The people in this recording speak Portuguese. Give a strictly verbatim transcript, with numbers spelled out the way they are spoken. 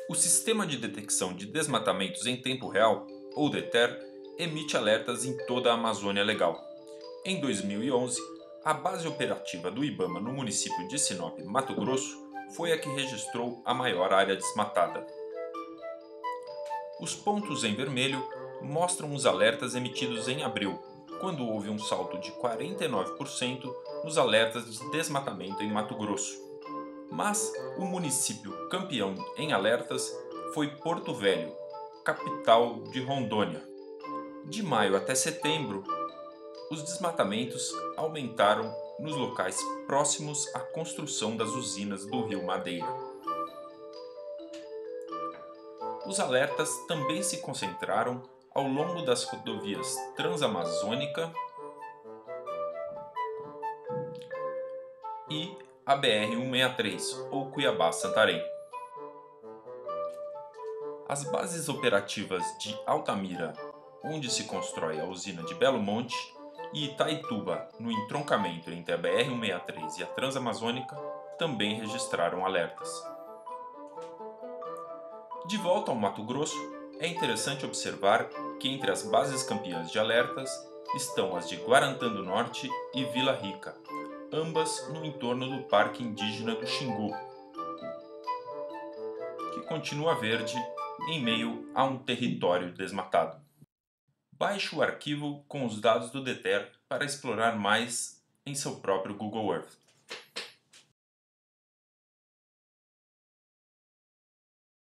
O Sistema de Detecção de Desmatamentos em Tempo Real, ou DETER, emite alertas em toda a Amazônia Legal. Em dois mil e onze, a base operativa do IBAMA no município de Sinop, Mato Grosso, foi a que registrou a maior área desmatada. Os pontos em vermelho mostram os alertas emitidos em abril, quando houve um salto de quarenta e nove por cento nos alertas de desmatamento em Mato Grosso. Mas o município campeão em alertas foi Porto Velho, capital de Rondônia. De maio até setembro, os desmatamentos aumentaram nos locais próximos à construção das usinas do Rio Madeira. Os alertas também se concentraram ao longo das rodovias Transamazônica e a B R cento e sessenta e três, ou Cuiabá-Santarém. As bases operativas de Altamira, onde se constrói a usina de Belo Monte, e Itaituba, no entroncamento entre a B R cento e sessenta e três e a Transamazônica, também registraram alertas. De volta ao Mato Grosso, é interessante observar que entre as bases campeãs de alertas estão as de Guarantã do Norte e Vila Rica, ambas no entorno do Parque Indígena do Xingu, que continua verde em meio a um território desmatado. Baixe o arquivo com os dados do DETER para explorar mais em seu próprio Google Earth.